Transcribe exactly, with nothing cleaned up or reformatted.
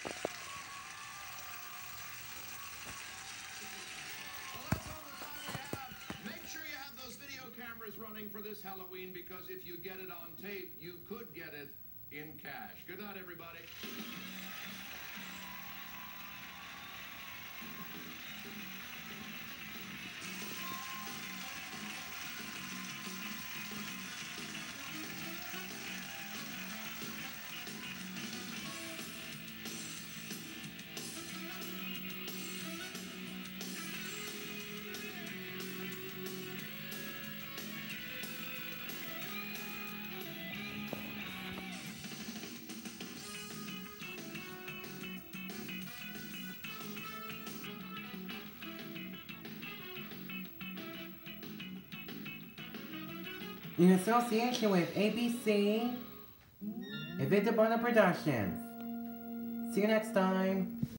Running for this Halloween, because if you get it on tape, you could get it in cash. Good night, everybody. In association with A B C and Victor Bonner Productions. See you next time.